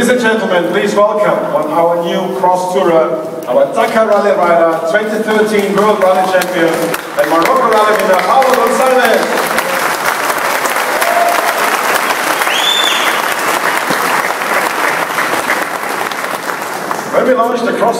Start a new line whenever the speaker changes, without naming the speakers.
and gentlemen, please welcome on our new cross-tourer, our Dakar Rally rider, 2013 World Rally Champion, and Morocco Rally winner, Paulo Gonçalves. When we launched the cross